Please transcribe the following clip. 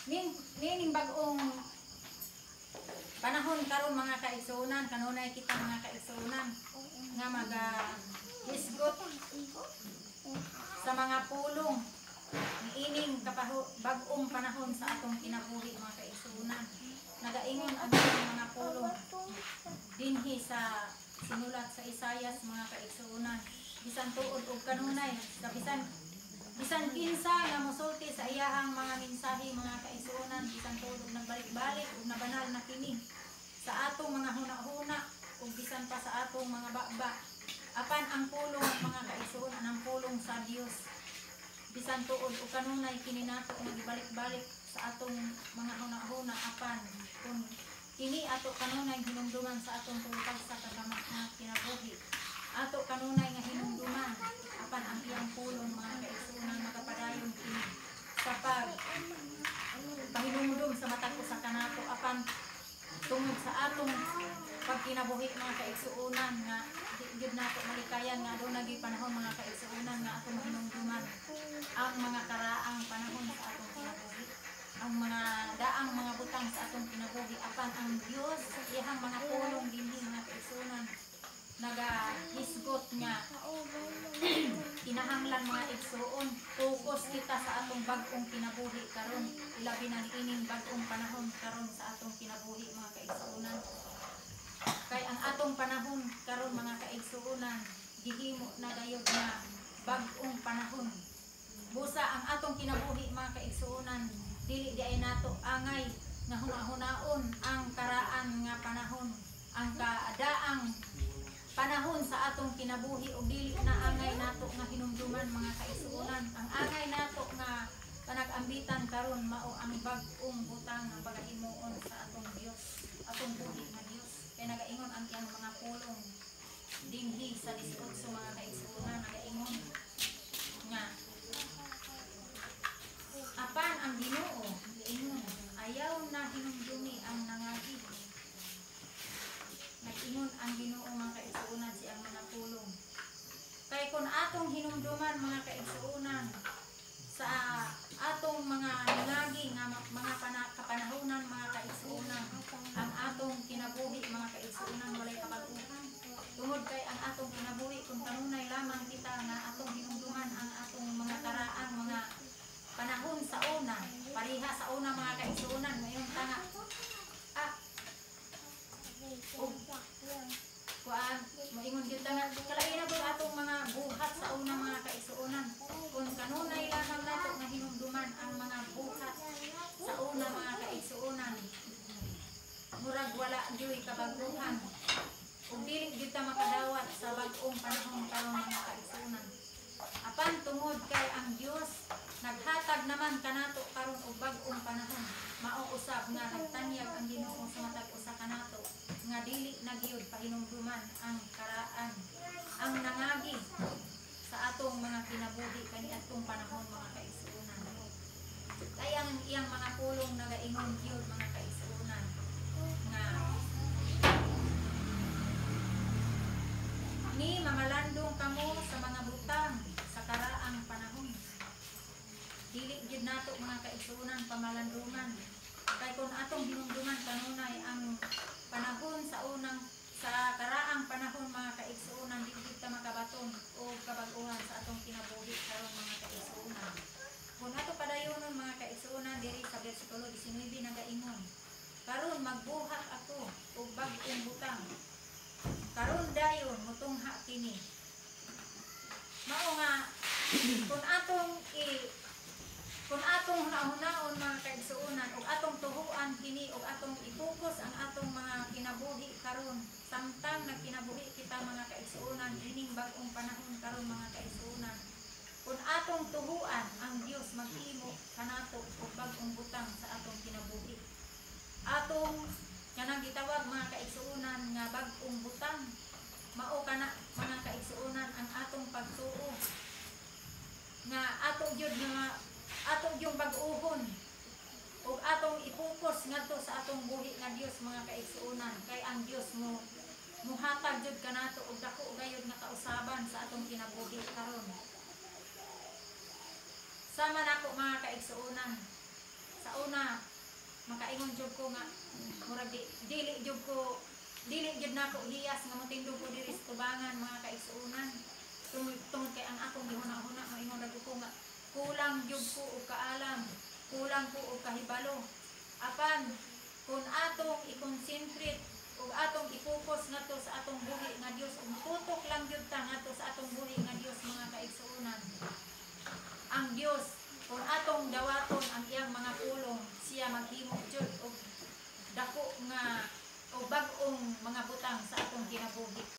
Ning bagong panahon karon mga kaigsuonan, kanunay kita mga kaigsuonan nga mag-isgot sa mga pulong ining bagong panahon sa atong kinabuhi mga kaigsuonan. Nagaingon ang mga pulong dinhi sa sinulat sa Isayas mga kaigsuonan. Bisan tuod og kanunay sa bisan kinsa nga mosulti sa iyahang mga mensahe mga kaigsuonan, bisan tuod og nagbalik-balik ug nabanal na kini sa atong mga huna-huna ug bisan pa sa atong mga baba. Apan ang pulong mga kaigsuonan, ang pulong sa Dios bisan tuod og kanunay kini nato nga gibalik-balik sa atong mga huna-huna, apan kung kini ato kanunay hinumduman sa atong tuwag sa kagama nga kinabuhi, ato kanunay nga hinumduman, apan ang iyang pulong mga kaigsuonan magapadayon kini sa pahinumdum sa mata ko sa kanato, apan tungod sa atong pagkinabuhi mga kaigsuonan nga di nato malikayan nga aduna gyud panahon mga kaigsuonan nga atong hinumduman ang mga karaang panahon sa atong kinabuhi, ang mga daang mga butang sa atong kinabuhi, apan ang Dios iyang mga pulong dinhi mga kaigsuonan nagahisgot nga kinahanglan mga igsuon focus kita sa atong bag-ong kinabuhi karon, ilabi na niining bag-ong panahon karon sa atong kinabuhi mga kaigsuonan. Kay ang atong panahon karon mga kaigsuonan gihimo na gayud nga bag-ong panahon. Busa ang atong kinabuhi mga kaigsuonan dili di ay nato angay nga hunahunaon ang karaan nga panahon, ang kadaang panahon sa atong kinabuhi ug dili na angay nato nga hinumduman mga kaigsuonan. Ang angay nato nga panag-ambitan karon mao ang bag-ong butang nga pagahimuon sa atong Dios, atong buhi nga Dios. Kay nagaingon ang iyang mga pulong dinhi sa 18 mga kaigsuonan, nagaingon nga apan ang Ginoo ingon ayaw na hinumdumi ang nangagi. Nag-ingon ang Ginoo mga kaigsuonan si ang mga pulong. Kay kung atong hinumduman mga kaigsuonan sa atong mga nangagi nga mga kapanahonan mga kaigsuonan, ang atong kinabuhi mga kaigsuonan walay kabag-uhan. Tungod kay ang atong kinabuhi kung kanunay lamang kita nga atong hinumduman ang atong mga karaang mga panahon sa una, pariha sa una mga kaigsuonan ngayon tanga kuan moingon gyud nga kalain na pud atong mga buhat sa una mga kaigsuonan kung kanunay lamang nato nga hinumduman ang mga buhat sa una mga kaigsuonan murag wala gyud kabag-uhan ug dili gyud ta makadawat sa bag-ong panahon karon mga kaigsuonan. Apan tungod kay ang Dios naghatag naman kanato karon og bag-ong panahon, mao usab nga nagtanyag ang Ginoo sa matag usa kanato nga dili na gyud pahinumduman ang karaan, ang nangagi sa atong mga kinabuhi kaniadtong panahon mga kaigsuonan. Kaya ang iyang mga pulong nagaingon gyud mga kaigsuonan nga ni mamalandong kamo sa mga butang sa karaang panahon. Dili gyud nato mga kaigsuonan pamalandungan. Kay kung atong hinumduman kanunay ang panahon sa karaang panahon mga kaigsuonan dili gyud ta makabaton o kabag-uhan sa atong kinabuhi karon mga kaigsuonan. Kung ato padayonon mga kaigsuonan diri sa bersikulo 19 nagaingon, karon magbuhat ako og bag-ong butang. Karon dayon motungha kini. Mao nga kung atong hunaon mga kaigsuonan ug atong tuhuan kini ug atong ipokus ang atong mga kinabuhi karon samtang nagkinabuhi kita mga kaigsuonan ining bag-ong panahon karon mga kaigsuonan. Kung atong tuhuan ang Dios maghimo kanato og bag-ong butang sa atong kinabuhi. Atong kanang gitawag mga kaigsuonan nga bag-ong butang mao kana mga kaigsuonan ang atong pagtuo nga ato gyud nga ato yung bag-uhon ug atong ipokus ngadto sa atong buhi nga Dios mga kaigsuonan. Kay ang Dios muhatag jud kanato og dako gayud nga kausaban sa atong kinabuhi karon. Sama nako mga kaigsuonan sa una makaingon jud ko nga murag dili jud nako hiyas nga motindog ko diri sa tubangan mga kaigsuonan. Tungod kay ang akong gihuna-huna moingon ra ko nga kulang jud ko og kaalam, kulang ko og kahibalo. Apan kung atong i-concentrate ug atong i-focus ngadto sa atong buhi nga Dios, ug tutok lang jud ta ngadto sa atong buhi nga Dios mga kaigsuonan. Ang Dios kung atong dawaton ang iyang mga pulong, siya maghimo jud og dako nga o bag-ong mga butang sa atong kinabuhi.